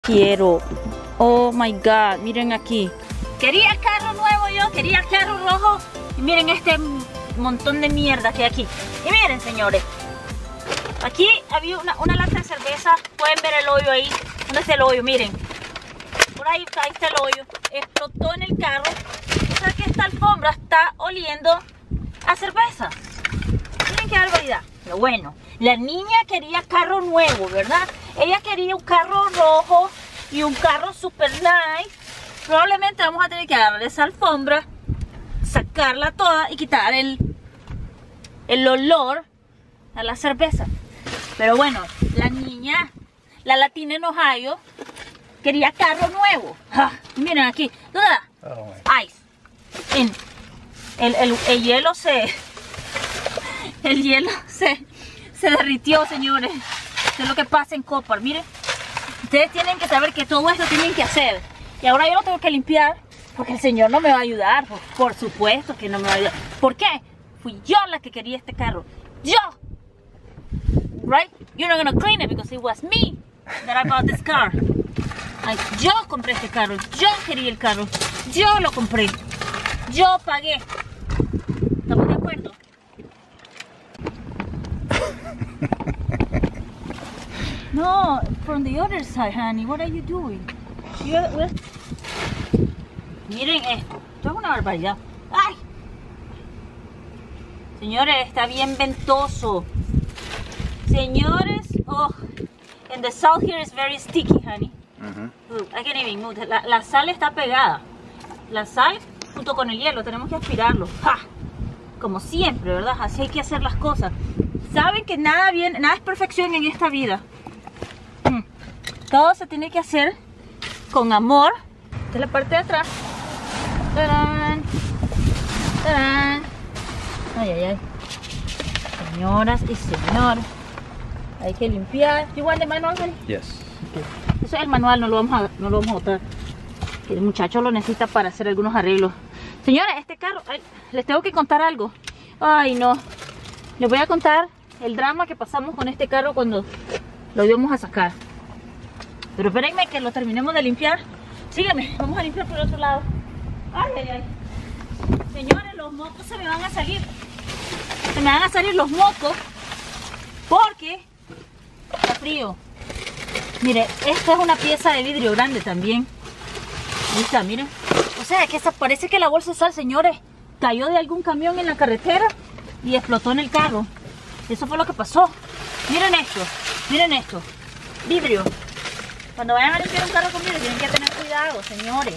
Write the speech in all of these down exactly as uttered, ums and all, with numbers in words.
Quiero. Oh my god, miren aquí. Quería carro nuevo yo, quería carro rojo. Y miren este montón de mierda que hay aquí. Y miren, señores, aquí había una, una lata de cerveza. Pueden ver el hoyo ahí. ¿Dónde está el hoyo? Miren. Por ahí, ahí está el hoyo. Explotó en el carro. O sea que esta alfombra está oliendo a cerveza. Miren qué barbaridad. Pero bueno, la niña quería carro nuevo, ¿verdad? Ella quería un carro rojo y un carro super nice. Probablemente vamos a tener que agarrar esa alfombra, sacarla toda y quitar el, el olor a la cerveza. Pero bueno, la niña, la latina en Ohio, quería carro nuevo. Ah, miren aquí, oh, ice. En, el, el, el hielo se, el hielo se, se derritió, señores. Esto es lo que pasa en Copar. Miren, ustedes tienen que saber que todo esto tienen que hacer. Y ahora yo lo tengo que limpiar porque el señor no me va a ayudar. Por, por supuesto que no me va a ayudar. ¿Por qué? Fui yo la que quería este carro. Yo. Right? You're not gonna clean it because it was me that I bought this car. Ay, yo compré este carro. Yo quería el carro. Yo lo compré. Yo pagué. ¿Estamos de acuerdo? No, from the other side, honey. What are you doing? You're, miren esto. Esto es una barbaridad. ¡Ay! Señores, está bien ventoso. Señores, oh, and the salt here is very sticky, honey. Uh-huh. Look, I can't even move. La, la sal está pegada. La sal junto con el hielo. Tenemos que aspirarlo. ¡Ja! Como siempre, ¿verdad? Así hay que hacer las cosas. Saben que nada bien, nada es perfección en esta vida. Todo se tiene que hacer con amor. Esta es la parte de atrás. ¡Tarán! ¡Tarán! Ay, ay, ay. Señoras y señores, hay que limpiar. ¿Igual de manual, Gary? Yes. Okay. Eso es el manual, no lo vamos a, no lo vamos a botar. El muchacho lo necesita para hacer algunos arreglos. Señores, este carro, ay, les tengo que contar algo. Ay, no. Les voy a contar el drama que pasamos con este carro cuando lo íbamos a sacar. Pero espérenme que lo terminemos de limpiar. Síganme, vamos a limpiar por el otro lado. Ay, ay, ay. Señores, los mocos se me van a salir. Se me van a salir los mocos porque está frío. Mire, esta es una pieza de vidrio grande también. Ahí está, miren. O sea, que esta, parece que la bolsa de sal, señores, cayó de algún camión en la carretera y explotó en el carro. Eso fue lo que pasó. Miren esto, miren esto. Vidrio. Cuando vayan a limpiar un carro con vidrio tienen que tener cuidado, señores.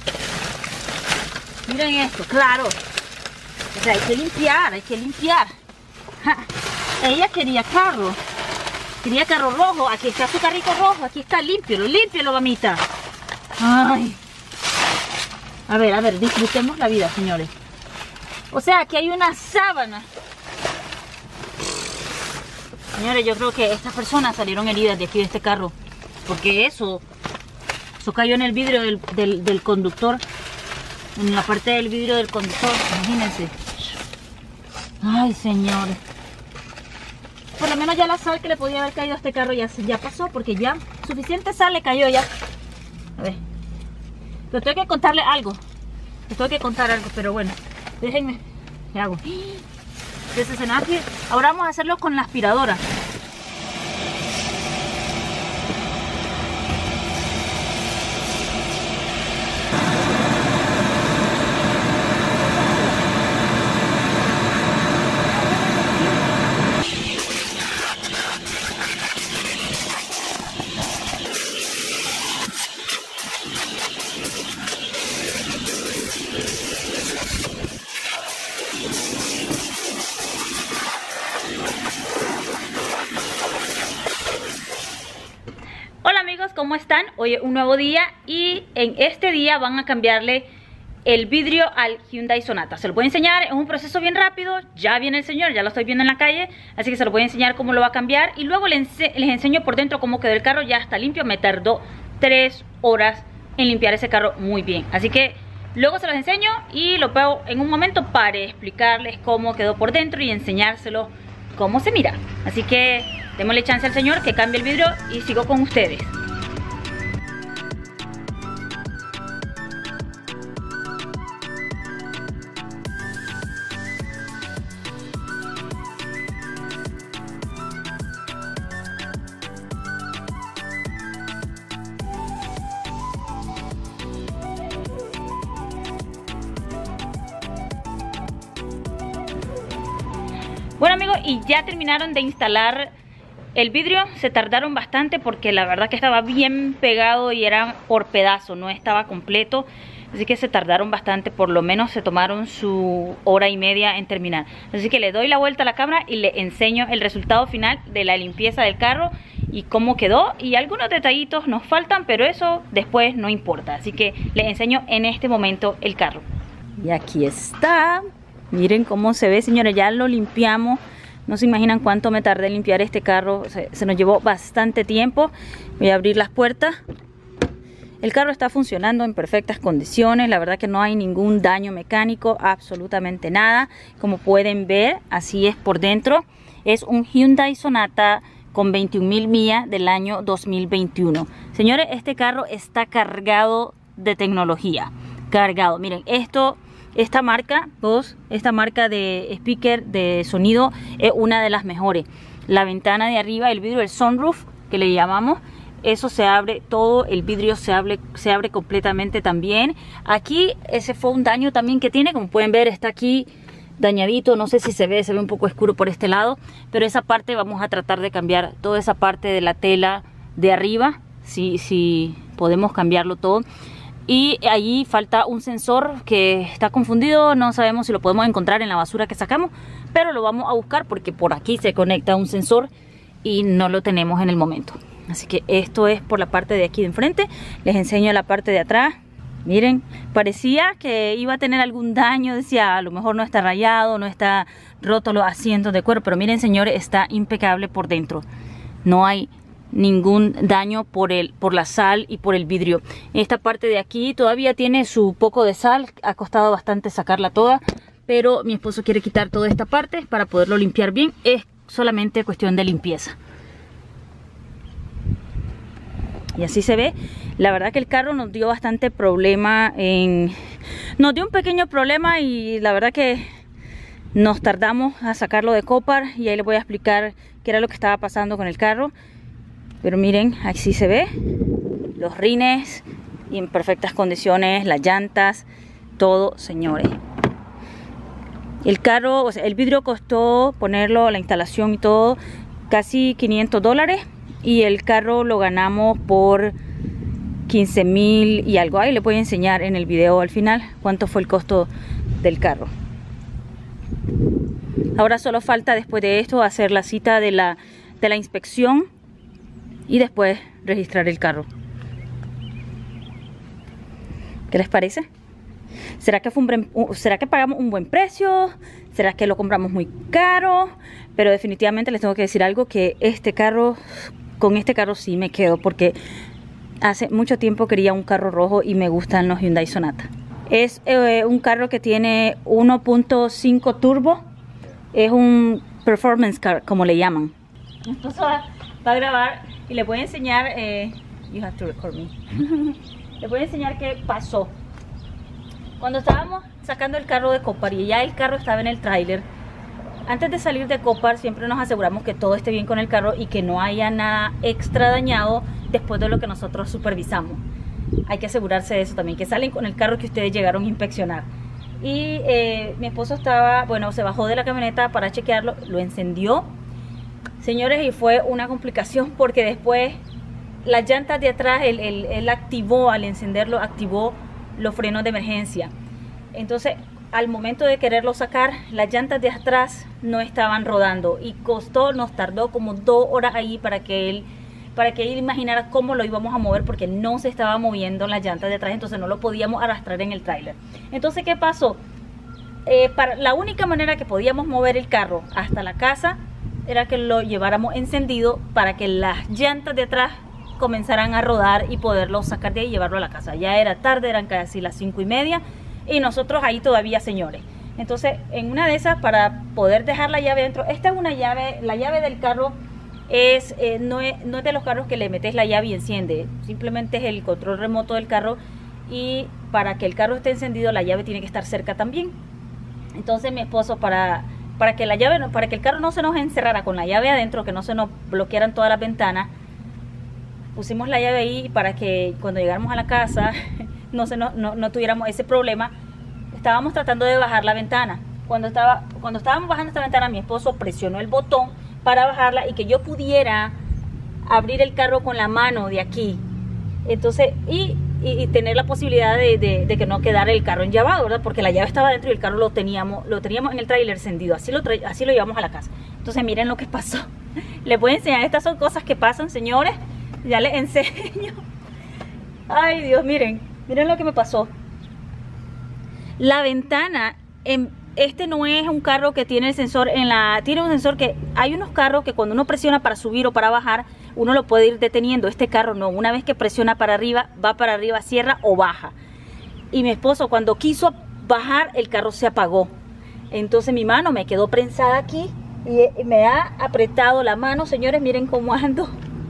Miren esto, claro. O sea, hay que limpiar, hay que limpiar. Ja. Ella quería carro. Quería carro rojo. Aquí está su carrito rojo. Aquí está, límpialo, límpialo, mamita. Ay. A ver, a ver, disfrutemos la vida, señores. O sea, aquí hay una sábana. Señores, yo creo que estas personas salieron heridas de aquí de este carro. Porque eso, eso cayó en el vidrio del, del, del conductor. En la parte del vidrio del conductor, imagínense. Ay, señores. Por lo menos ya la sal que le podía haber caído a este carro ya, ya pasó. Porque ya suficiente sal le cayó ya. A ver. Pero tengo que contarle algo. Les tengo que contar algo, pero bueno. Déjenme. ¿Qué hago? Ese escenario. Ahora vamos a hacerlo con la aspiradora. ¿Cómo están? Hoy es un nuevo día y en este día van a cambiarle el vidrio al Hyundai Sonata. Se lo voy a enseñar, es un proceso bien rápido. Ya viene el señor, ya lo estoy viendo en la calle, así que se lo voy a enseñar cómo lo va a cambiar y luego les, les enseño por dentro cómo quedó el carro. Ya está limpio, me tardó tres horas en limpiar ese carro muy bien, así que luego se los enseño y lo veo en un momento para explicarles cómo quedó por dentro y enseñárselo cómo se mira. Así que démosle chance al señor que cambie el vidrio y sigo con ustedes. Bueno amigos, y ya terminaron de instalar el vidrio. Se tardaron bastante porque la verdad que estaba bien pegado y era por pedazo, no estaba completo. Así que se tardaron bastante, por lo menos se tomaron su hora y media en terminar. Así que le doy la vuelta a la cámara y le enseño el resultado final de la limpieza del carro y cómo quedó. Y algunos detallitos nos faltan, pero eso después no importa. Así que les enseño en este momento el carro. Y aquí está. Miren cómo se ve, señores, ya lo limpiamos. No se imaginan cuánto me tardé en limpiar este carro. Se, se nos llevó bastante tiempo. Voy a abrir las puertas. El carro está funcionando en perfectas condiciones. La verdad que no hay ningún daño mecánico, absolutamente nada. Como pueden ver, así es por dentro. Es un Hyundai Sonata con veintiún mil millas del año dos mil veintiuno. Señores, este carro está cargado de tecnología. Cargado. Miren, esto, esta marca, dos, esta marca de speaker de sonido es una de las mejores. La ventana de arriba, el vidrio, el sunroof que le llamamos, eso se abre, todo el vidrio se abre, se abre completamente también. Aquí ese fue un daño también que tiene, como pueden ver está aquí dañadito, no sé si se ve, se ve un poco oscuro por este lado, pero esa parte vamos a tratar de cambiar, toda esa parte de la tela de arriba, si, si podemos cambiarlo todo. Y allí falta un sensor que está confundido, no sabemos si lo podemos encontrar en la basura que sacamos, pero lo vamos a buscar porque por aquí se conecta un sensor y no lo tenemos en el momento. Así que esto es por la parte de aquí de enfrente. Les enseño la parte de atrás. Miren, parecía que iba a tener algún daño. Decía, a lo mejor no está rayado, no está roto los asientos de cuero. Pero miren, señores, está impecable por dentro. No hay ningún daño por, el, por la sal y por el vidrio. Esta parte de aquí todavía tiene su poco de sal. Ha costado bastante sacarla toda. Pero mi esposo quiere quitar toda esta parte para poderlo limpiar bien. Es solamente cuestión de limpieza. Y así se ve. La verdad que el carro nos dio bastante problema en... Nos dio un pequeño problema y la verdad que nos tardamos a sacarlo de Copar. Y ahí les voy a explicar qué era lo que estaba pasando con el carro. Pero miren, así se ve. Los rines y en perfectas condiciones, las llantas, todo, señores. El carro, o sea, el vidrio costó ponerlo, la instalación y todo, casi quinientos dólares. Y el carro lo ganamos por quince mil y algo. Ahí les voy a enseñar en el video al final cuánto fue el costo del carro. Ahora solo falta después de esto hacer la cita de la, de la inspección y después registrar el carro. ¿Qué les parece? ¿Será que, fue un, ¿Será que pagamos un buen precio? ¿Será que lo compramos muy caro? Pero definitivamente les tengo que decir algo, que este carro... Con este carro sí me quedo porque hace mucho tiempo quería un carro rojo y me gustan los Hyundai Sonata. Es eh, un carro que tiene uno punto cinco turbo. Es un performance car, como le llaman. Entonces va, va a grabar y les voy a enseñar... Eh, you have to record me. Les voy a enseñar qué pasó. Cuando estábamos sacando el carro de Copar y ya el carro estaba en el tráiler, antes de salir de Copar siempre nos aseguramos que todo esté bien con el carro y que no haya nada extra dañado después de lo que nosotros supervisamos. Hay que asegurarse de eso también, que salen con el carro que ustedes llegaron a inspeccionar. Y eh, mi esposo estaba, bueno, se bajó de la camioneta para chequearlo, lo encendió, señores, y fue una complicación porque después las llantas de atrás, él, él, él activó, al encenderlo, activó los frenos de emergencia. Entonces, al momento de quererlo sacar, las llantas de atrás no estaban rodando y costó, nos tardó como dos horas ahí para que él para que él imaginara cómo lo íbamos a mover, porque no se estaba moviendo las llantas de atrás, entonces no lo podíamos arrastrar en el tráiler. Entonces, ¿qué pasó? Eh, para, la única manera que podíamos mover el carro hasta la casa era que lo lleváramos encendido para que las llantas de atrás comenzaran a rodar y poderlo sacar de ahí y llevarlo a la casa. Ya era tarde, eran casi las cinco y media y nosotros ahí todavía, señores. Entonces, en una de esas, para poder dejar la llave dentro, esta es una llave, la llave del carro es, eh, no, es, no es de los carros que le metes la llave y enciende, simplemente es el control remoto del carro, y para que el carro esté encendido la llave tiene que estar cerca también. Entonces mi esposo, para, para que la llave, para que el carro no se nos encerrara con la llave adentro, que no se nos bloquearan todas las ventanas, pusimos la llave ahí para que cuando llegáramos a la casa no, se nos, no, no tuviéramos ese problema. Estábamos tratando de bajar la ventana. cuando, estaba, cuando estábamos bajando esta ventana, mi esposo presionó el botón para bajarla y que yo pudiera abrir el carro con la mano de aquí. Entonces, y, y, y tener la posibilidad de, de, de que no quedara el carro enllavado, ¿verdad? Porque la llave estaba dentro y el carro lo teníamos, lo teníamos en el tráiler encendido. Así lo, así lo llevamos a la casa. Entonces, miren lo que pasó. Les voy a enseñar. Estas son cosas que pasan, señores. Ya les enseño. Ay, Dios, miren. Miren lo que me pasó. La ventana, en, este no es un carro que tiene el sensor en la... Tiene un sensor que... Hay unos carros que cuando uno presiona para subir o para bajar, uno lo puede ir deteniendo. Este carro no. Una vez que presiona para arriba, va para arriba, cierra o baja. Y mi esposo, cuando quiso bajar, el carro se apagó. Entonces mi mano me quedó prensada aquí y me ha apretado la mano. Señores, miren cómo ando.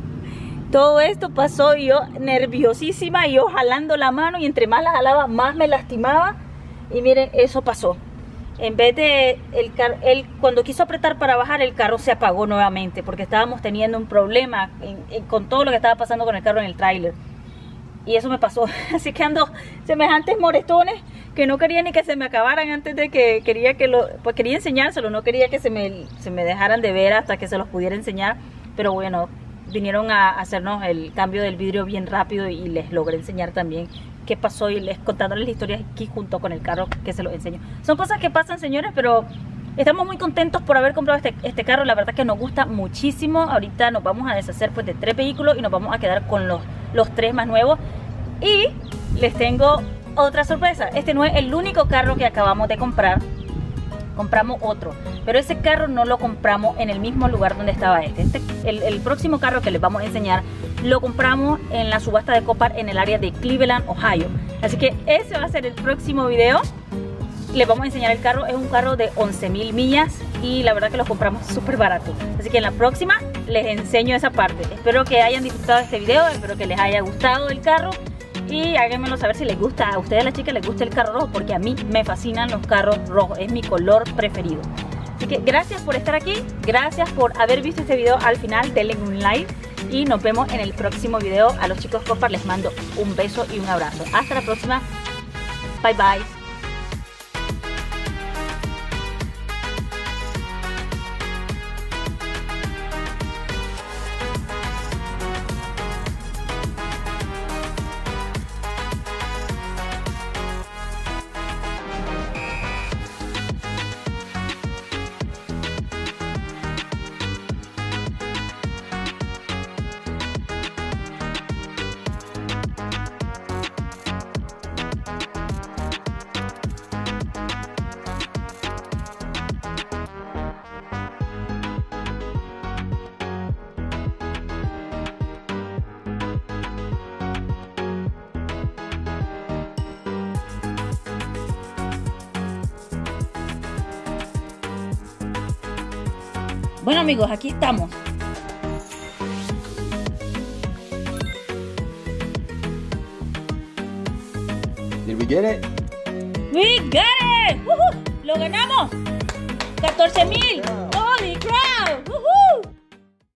Todo esto pasó y yo nerviosísima y yo jalando la mano, y entre más la jalaba, más me lastimaba. Y miren, eso pasó. En vez de, el car él, cuando quiso apretar para bajar, el carro se apagó nuevamente, porque estábamos teniendo un problema en, en, con todo lo que estaba pasando con el carro en el tráiler. Y eso me pasó. Así que ando semejantes moretones que no quería ni que se me acabaran antes de que quería que lo... Pues quería enseñárselo, no quería que se me, se me dejaran de ver hasta que se los pudiera enseñar. Pero bueno, vinieron a hacernos el cambio del vidrio bien rápido y les logré enseñar también qué pasó, y les contándoles la historia aquí junto con el carro que se los enseño. Son cosas que pasan, señores, pero estamos muy contentos por haber comprado este, este carro. La verdad que nos gusta muchísimo. Ahorita nos vamos a deshacer pues de tres vehículos y nos vamos a quedar con los, los tres más nuevos. Y les tengo otra sorpresa. Este no es el único carro que acabamos de comprar. Compramos otro, pero ese carro no lo compramos en el mismo lugar donde estaba este, este el, el próximo carro que les vamos a enseñar lo compramos en la subasta de Copart en el área de Cleveland, Ohio. Así que ese va a ser el próximo video. Les vamos a enseñar el carro. Es un carro de once mil millas y la verdad que lo compramos súper barato. Así que en la próxima les enseño esa parte. Espero que hayan disfrutado de este video, espero que les haya gustado el carro. Y háganmelo saber si les gusta, a ustedes, a las chicas, les gusta el carro rojo, porque a mí me fascinan los carros rojos, es mi color preferido. Así que gracias por estar aquí, gracias por haber visto este video al final, denle un like y nos vemos en el próximo video. A los chicos Copart les mando un beso y un abrazo. Hasta la próxima, bye bye. Bueno, amigos, aquí estamos. Did we get it? We got it. ¡Uh-huh! Lo ganamos. catorce mil.